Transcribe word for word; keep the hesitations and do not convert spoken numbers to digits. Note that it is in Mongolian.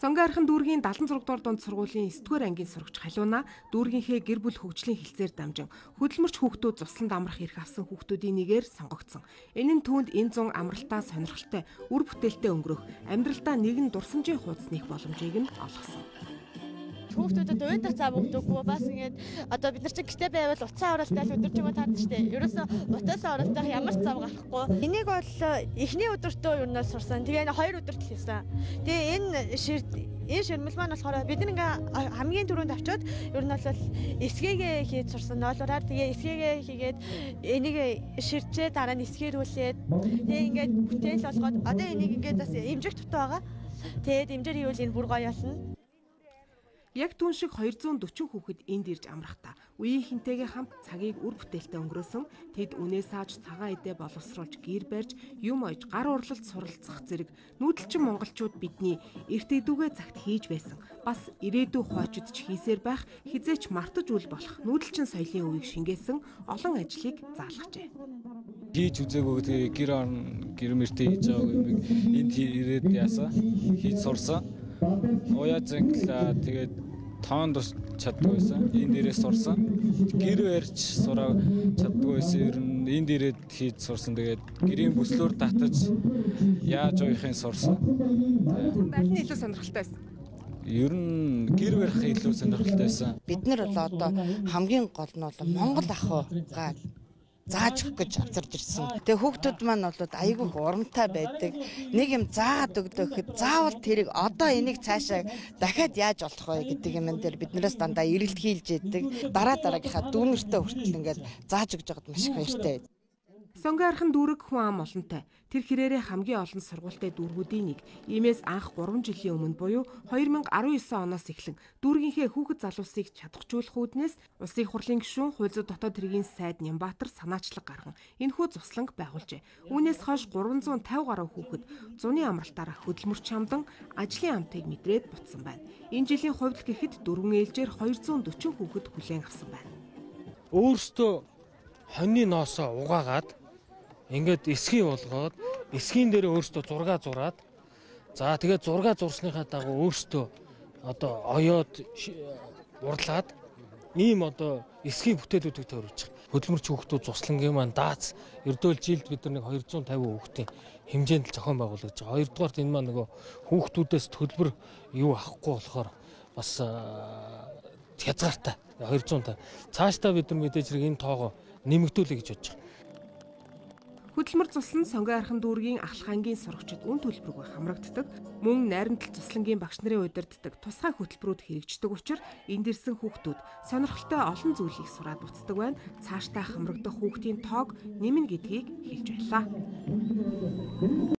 Сонгойрхон дүүргийн дадлан зураг дугаар дунд сургуулийн эсдүгээр ангийн сурагч Халиуна дүүргийнхээ гэр бүл хөгжлийн хилцээр дамжин хөдөлмөрч хүүхдүүд цусланд амрах эрх авсан хүүхдүүдийн нэгээр сонгогдсон. Энэ нь түүнд энэ зун амралтаа сонирхолтой үр бүтээлтэй өнгөрөх, амьдралдаа нэгэн дурсамжийн хуудас нээх боломжийг нь олгосон. Хүүхдүүдэд уйдах зав өгдөггүй бас ингээд одоо бид нар чинь гэртээ байвал утсан оролттой өдөржингөө таардаг штеп. Ерөөсөө утасаа оролтойх ямар зав гарахгүй. Энийг бол эхний өдөртөө юу нээс сурсан. Тэгээ хоёр өдөрт л хийсэн. Тэгээ энэ шир энэ ширмэл маань болохоор бид нэг хамгийн түрүүнд очиод ер нь бол эсгээгээ хийж сурсан. Ноолороор тэгээ эсгээгээ хийгээд энийг ширчээ дараа нь эсгээрүүлээд тэгээ ингээд бүтээл болгоод одоо энийг ингээд бас имжих тутаа байгаа. Тэгээд имжээр хийвэл энэ бүр гоё болно. Яг түн шиг хоёр зуун дөрвөн хүүхэд энд ирж амрахдаа үеийнхэнтэйгээ хамт цагийг үр бүтээлтэй өнгөрөөсөн. Тэд үнээс ааж цагаан эдээ боловсруулж гэр барьж юм ойж гар урлалт суралцах зэрэг нүүдэлчин монголчууд бидний эрт эдүгээ цагт хийж байсан. Бас ирээдүй хойчод ч хийсээр байх хизээч мартаж үл болох нүүдэлчин соёлын үеийг шингээсэн олон ажлыг заалгажээ. Хийж үзээгүй тэгээ гэр орн гэр мөртөө хийж байгаа юм энд ирээд яасан хийж сурсан. Уяа зэнглээ тэгээд тоонд чаддаг байсан. Энд ирээд сурсан. Гэр барьж сураа чаддаг байсан. Ер нь энд ирээд хийж сурсан. Тэгээд гэрийн бүслөөр татаж яаж уухийн сурсан. Барьны илүү сонирхолтой байсан. Ер нь гэр барих илүү сонирхолтой байсан. Бид нар бол одоо хамгийн гол нь бол Монгол ахуйгаа зааж өгөх гэж авчирч ирсэн. Тэгээ хүүхдүүд маань бол айгүй урамтай байдаг. Нэг юм заагаад өгдөө гэхэд заавал тэрийг одоо энийг цаашаа дахиад яаж болох вэ гэдэг юм дээр биднээс дандаа эргэлтгийлж яадаг. Дараа дараагийнхаа дүүнэртэй хүртэл ингээд зааж өгж байгаад маш их баяртай. Сонгойрхон дүүрэг хүн ам олонтой. Тэр хэрээрээ хамгийн олон сургуультай дүүргүүдийн нэг. Иймээс анх гурван жилийн өмнө буюу хоёр мянга арван девять оноос эхлэн дүүргийнхээ хүүхэд залуусыг чадахжуулах үүднээс Улсын их хурлын гишүүн Хууль зүйн дотоод хэргийн сайд Нямбаатар санаачлаг гарган энэхүү цусланг байгуулжээ. Үүнээс хойш гурван зуун тавь гаруй хүүхэд зуны амралтаараа хөдөлмөрч хамдан ажлын амтыг мэдрээд бутсан байна. Энэ жилийн хувьд гэхэд дөрвөн ээлжээр хоёр зуун дөрвөн хүүхэд хүлээн авсан байна. Өөрөөсөө хоньны ноосоо угаагаад ингээд эсгий болгоод эсгийн дээр өөртөө зураг зураад за тэгээд зураг зурсныхаа дагуу өөртөө одоо оёод урлаад ийм одоо эсгийн бүтээлүүдийг төрүүлж байгаа. Хөдөлмөрч хүүхдүүд цуслангийн маань даац ердөөл жилд бид нар нэг хоёр зуун тавин хүүхдийн хэмжээнд л зохион байгуулж байгаа. Хоёрдугаарт энэ маань нөгөө хүүхдүүдээс төлбөр юу авахгүй болохоор бас хязгаартай хоёр зуун тавин. Цаашдаа бид нар мэдээж хэрэг энэ тоогоо нэмэгдүүлэе гэж бодож байгаа. Хөдөлмөр цуслан Сонгойрхон дүүргийн ахлахангийн сурагчид үн төлбөргүй хамрагддаг, мөн найрамдал цуслангийн багш нарын удирддаг тусгай хөтөлбөрүүд хэрэгждэг учраас энд ирсэн хүүхдүүд сонирхолтой олон зүйлийг сураад буцдаг байна. Цаашдаа хамрагдах хүүхдийн тоог нэмнэ гэдгийг хэлж байлаа.